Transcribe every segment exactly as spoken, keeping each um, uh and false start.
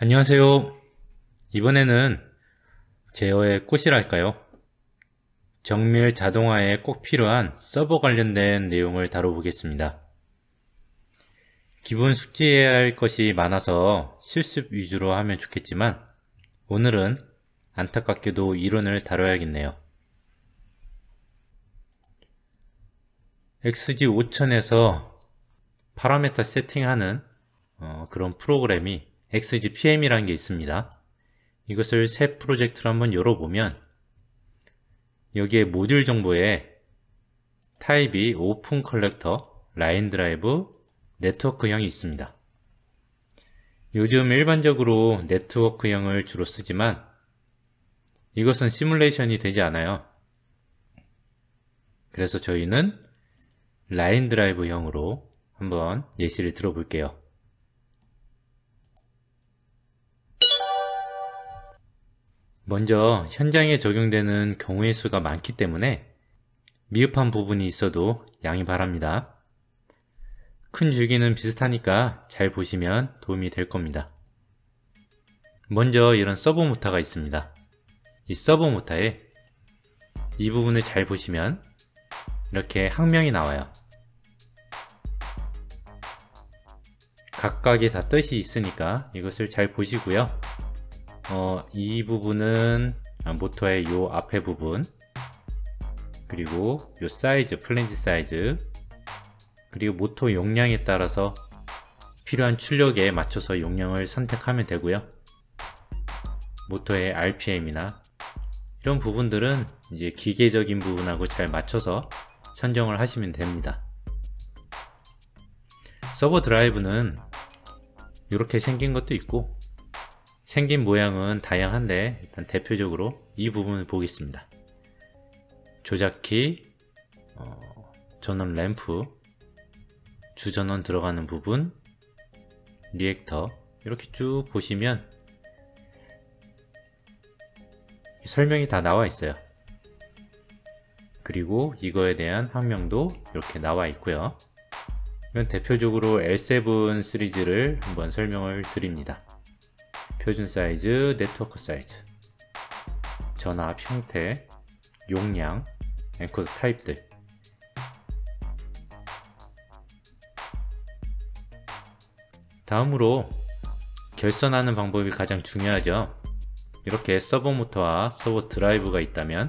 안녕하세요. 이번에는 제어의 꽃이랄까요? 정밀 자동화에 꼭 필요한 서버 관련된 내용을 다뤄보겠습니다. 기본 숙지해야 할 것이 많아서 실습 위주로 하면 좋겠지만 오늘은 안타깝게도 이론을 다뤄야겠네요. 엑스지 오천에서 파라메터 세팅하는 어, 그런 프로그램이 엑스지피엠이라는 게 있습니다. 이것을 새 프로젝트로 한번 열어보면 여기에 모듈 정보에 타입이 오픈 컬렉터, 라인 드라이브, 네트워크형이 있습니다. 요즘 일반적으로 네트워크형을 주로 쓰지만 이것은 시뮬레이션이 되지 않아요. 그래서 저희는 라인 드라이브형으로 한번 예시를 들어볼게요. 먼저 현장에 적용되는 경우의 수가 많기 때문에 미흡한 부분이 있어도 양해 바랍니다. 큰 줄기는 비슷하니까 잘 보시면 도움이 될 겁니다. 먼저 이런 서버 모타가 있습니다. 이 서버 모타에 이 부분을 잘 보시면 이렇게 항명이 나와요. 각각의 다 뜻이 있으니까 이것을 잘 보시고요. 어, 이 부분은 모터의 요 앞에 부분, 그리고 요 사이즈, 플랜지 사이즈, 그리고 모터 용량에 따라서 필요한 출력에 맞춰서 용량을 선택하면 되고요. 모터의 알피엠이나 이런 부분들은 이제 기계적인 부분하고 잘 맞춰서 선정을 하시면 됩니다. 서버 드라이브는 이렇게 생긴 것도 있고 생긴 모양은 다양한데 일단 대표적으로 이 부분을 보겠습니다. 조작키, 어, 전원 램프, 주전원 들어가는 부분, 리액터 이렇게 쭉 보시면 설명이 다 나와 있어요. 그리고 이거에 대한 항명도 이렇게 나와 있고요. 이건 대표적으로 엘 세븐 시리즈를 한번 설명을 드립니다. 표준 사이즈, 네트워크 사이즈, 전압 형태, 용량, 엔코더 타입들. 다음으로 결선하는 방법이 가장 중요하죠. 이렇게 서버 모터와 서버 드라이브가 있다면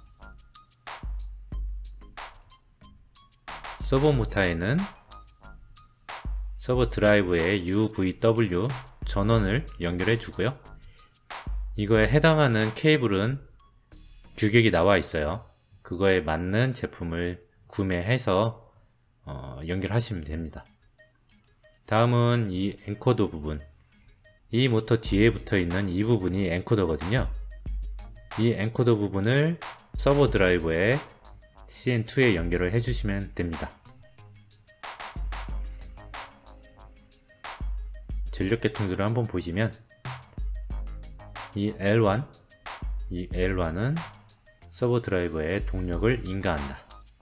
서버 모터에는 서버 드라이브에 유브이더블유 전원을 연결해 주고요. 이거에 해당하는 케이블은 규격이 나와 있어요. 그거에 맞는 제품을 구매해서 어, 연결하시면 됩니다. 다음은 이 엔코더 부분, 이 모터 뒤에 붙어 있는 이 부분이 엔코더거든요. 이 엔코더 부분을 서버 드라이브에 씨엔투에 연결을 해주시면 됩니다. 전력 계통들을 한번 보시면 이 엘원, 이 엘원은 서버 드라이버에 동력을 인가한다.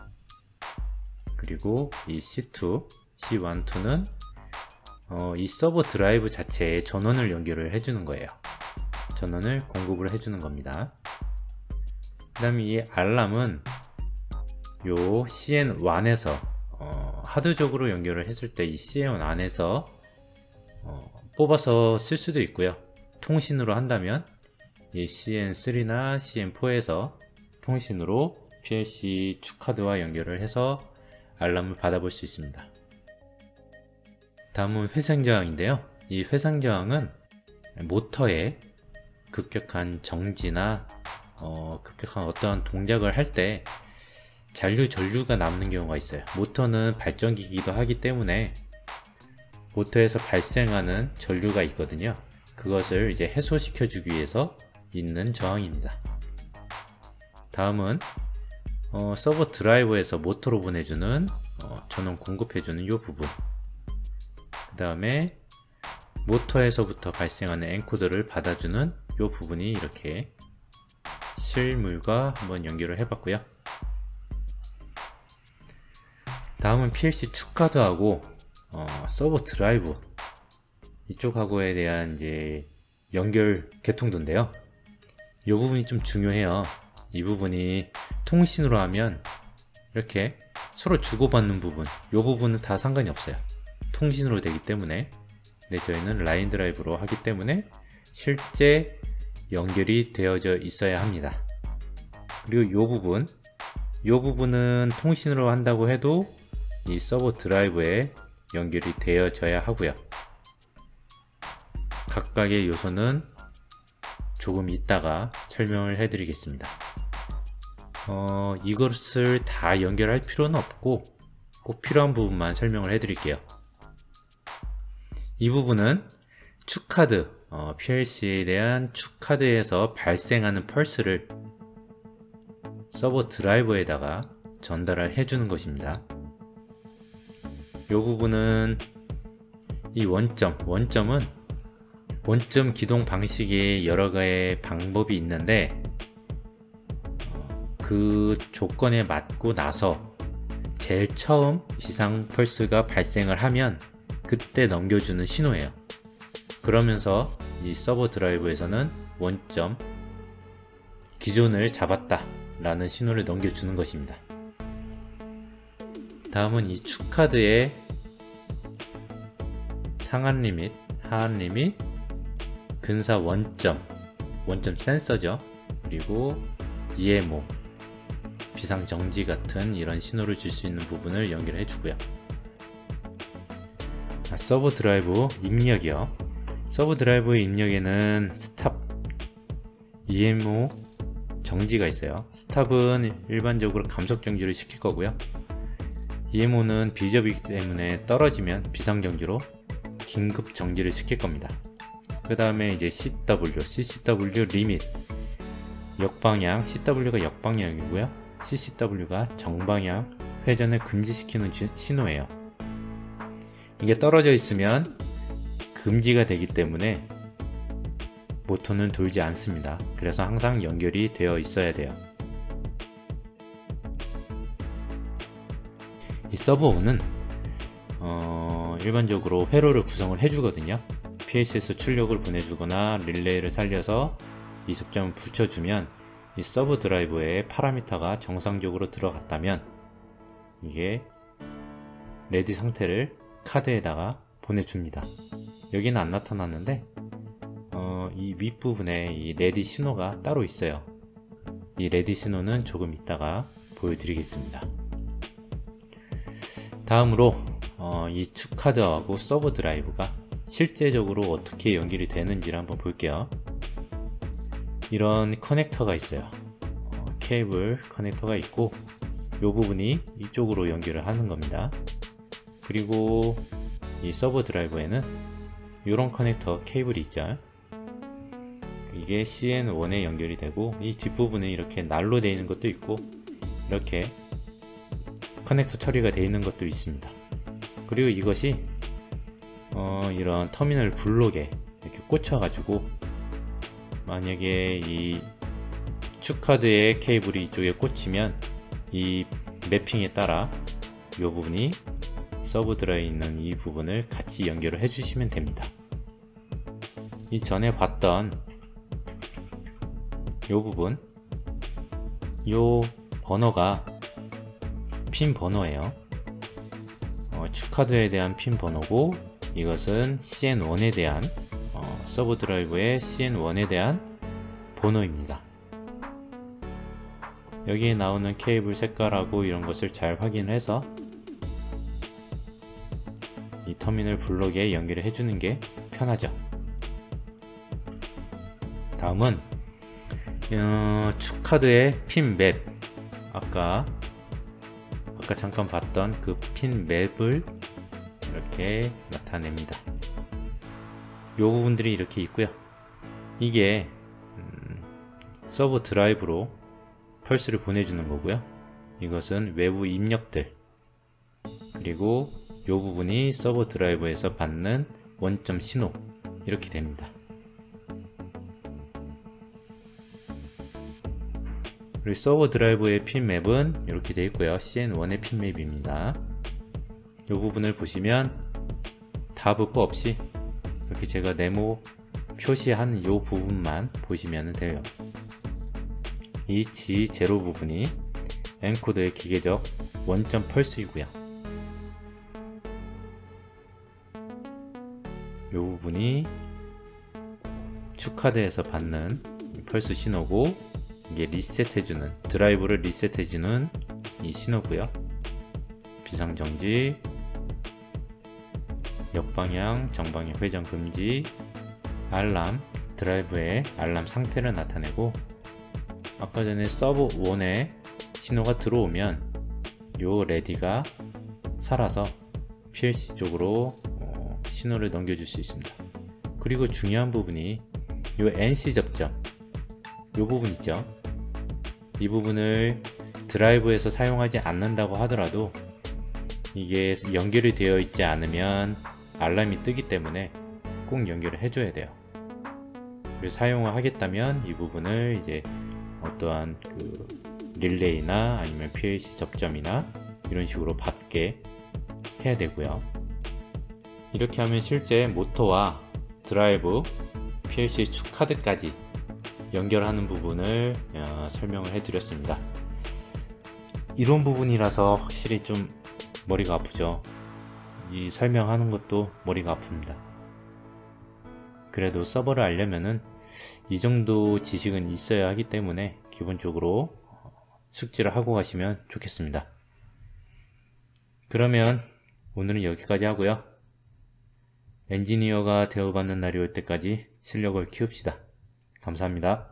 그리고 이 씨투, 씨원, 이는 어, 이 서버 드라이브 자체에 전원을 연결을 해주는 거예요. 전원을 공급을 해주는 겁니다. 그 다음에 이 알람은 요 씨엔원에서 어, 하드적으로 연결을 했을 때 이 씨엔원 안에서 어, 뽑아서 쓸 수도 있고요. 통신으로 한다면 이 씨엔쓰리나 씨엔포에서 통신으로 피엘씨 축카드와 연결을 해서 알람을 받아볼 수 있습니다. 다음은 회생저항인데요. 이 회생저항은 모터의 급격한 정지나 어, 급격한 어떠한 동작을 할 때 잔류 전류가 남는 경우가 있어요. 모터는 발전기이기도 하기 때문에 모터에서 발생하는 전류가 있거든요. 그것을 이제 해소시켜 주기 위해서 있는 저항입니다. 다음은 어, 서버 드라이버에서 모터로 보내주는 어, 전원 공급해주는 이 부분, 그 다음에 모터에서부터 발생하는 엔코더를 받아주는 이 부분이 이렇게 실물과 한번 연결을 해봤고요. 다음은 피엘씨 축카드하고 어, 서버 드라이브, 이쪽하고에 대한 이제 연결 개통도인데요. 이 부분이 좀 중요해요. 이 부분이 통신으로 하면 이렇게 서로 주고받는 부분, 이 부분은 다 상관이 없어요. 통신으로 되기 때문에. 근데 저희는 라인 드라이브로 하기 때문에 실제 연결이 되어져 있어야 합니다. 그리고 이 부분, 이 부분은 통신으로 한다고 해도 이 서버 드라이브에 연결이 되어져야 하고요. 각각의 요소는 조금 이따가 설명을 해 드리겠습니다. 어, 이것을 다 연결할 필요는 없고 꼭 필요한 부분만 설명을 해 드릴게요. 이 부분은 축카드, 어, 피엘씨에 대한 축카드에서 발생하는 펄스를 서버 드라이버에다가 전달을 해주는 것입니다. 이 부분은 이 원점, 원점은 원점 기동 방식의 여러 가지 방법이 있는데 그 조건에 맞고 나서 제일 처음 지상 펄스가 발생을 하면 그때 넘겨주는 신호예요. 그러면서 이 서버 드라이브에서는 원점 기준을 잡았다 라는 신호를 넘겨주는 것입니다. 다음은 이 축카드의 상한 리밋, 하한 리밋, 근사 원점, 원점 센서죠. 그리고 이엠오, 비상 정지 같은 이런 신호를 줄 수 있는 부분을 연결해 주고요. 아, 서버 드라이브 입력이요. 서버 드라이브의 입력에는 스탑, 이엠오, 정지가 있어요. 스탑은 일반적으로 감속 정지를 시킬 거고요. 이엠오는 비접이기 때문에 떨어지면 비상 정지로 긴급 정지를 시킬 겁니다. 그 다음에 이제 씨더블유, 씨씨더블유 리밋, 역방향, 씨더블유가 역방향이고요. 씨씨더블유가 정방향 회전을 금지시키는 신호예요. 이게 떨어져 있으면 금지가 되기 때문에 모터는 돌지 않습니다. 그래서 항상 연결이 되어 있어야 돼요. 이 서버 오는 어, 일반적으로 회로를 구성을 해주거든요. 피엘씨에서 출력을 보내주거나 릴레이를 살려서 이습점을 붙여주면 이 서버 드라이브에 파라미터가 정상적으로 들어갔다면 이게 레디 상태를 카드에다가 보내줍니다. 여기는 안 나타났는데 어, 이 윗부분에 이 레디 신호가 따로 있어요. 이 레디 신호는 조금 이따가 보여드리겠습니다. 다음으로 어, 이 축카드하고 서버 드라이브가 실제적으로 어떻게 연결이 되는지를 한번 볼게요. 이런 커넥터가 있어요. 어, 케이블 커넥터가 있고 이 부분이 이쪽으로 연결을 하는 겁니다. 그리고 이 서버 드라이브에는 이런 커넥터 케이블이 있죠. 이게 씨엔원에 연결이 되고 이 뒷부분에 이렇게 날로 되어 있는 것도 있고 이렇게 커넥터 처리가 되어 있는 것도 있습니다. 그리고 이것이 어, 이런 터미널 블록에 이렇게 꽂혀 가지고 만약에 이 축카드의 케이블이 이쪽에 꽂히면 이 매핑에 따라 이 부분이 서버 드라이브에 있는 이 부분을 같이 연결을 해주시면 됩니다. 이전에 봤던 이 부분, 이 번호가 핀 번호예요. 어, 축카드에 대한 핀 번호고 이것은 씨엔원에 대한 어, 서버 드라이브의 씨엔원에 대한 번호입니다. 여기에 나오는 케이블 색깔하고 이런 것을 잘 확인해서 이 터미널 블록에 연결을 해주는 게 편하죠. 다음은 어, 축카드의 핀 맵, 아까 아까 잠깐 봤던 그 핀 맵을 이렇게 나타냅니다. 이 부분들이 이렇게 있고요. 이게 음, 서버 드라이브로 펄스를 보내주는 거고요. 이것은 외부 입력들, 그리고 이 부분이 서버 드라이브에서 받는 원점 신호, 이렇게 됩니다. 그리고 서버 드라이브의 핀 맵은 이렇게 되어 있고요. 씨엔원의 핀 맵입니다. 이 부분을 보시면 다 붙고 없이 이렇게 제가 네모 표시한 이 부분만 보시면 돼요. 이 지 제로 부분이 엔코더의 기계적 원점 펄스이고요. 이 부분이 축하드에서 받는 펄스 신호고, 이게 리셋해주는, 드라이브를 리셋해주는 이 신호고요. 비상정지, 역방향, 정방향 회전 금지, 알람, 드라이브의 알람 상태를 나타내고, 아까 전에 서브 일에 신호가 들어오면 요 레디가 살아서 피엘씨 쪽으로 어, 신호를 넘겨줄 수 있습니다. 그리고 중요한 부분이 요 엔씨 접점, 요 부분 있죠. 이 부분을 드라이브에서 사용하지 않는다고 하더라도 이게 연결이 되어 있지 않으면 알람이 뜨기 때문에 꼭 연결을 해줘야 돼요. 사용을 하겠다면 이 부분을 이제 어떠한 그 릴레이나 아니면 피엘씨 접점이나 이런 식으로 받게 해야 되고요. 이렇게 하면 실제 모터와 드라이브, 피엘씨 축카드까지 연결하는 부분을 어, 설명을 해 드렸습니다. 이런 부분이라서 확실히 좀 머리가 아프죠. 이 설명하는 것도 머리가 아픕니다. 그래도 서버를 알려면은 이 정도 지식은 있어야 하기 때문에 기본적으로 숙지를 하고 가시면 좋겠습니다. 그러면 오늘은 여기까지 하고요. 엔지니어가 되어받는 날이 올 때까지 실력을 키웁시다. 감사합니다.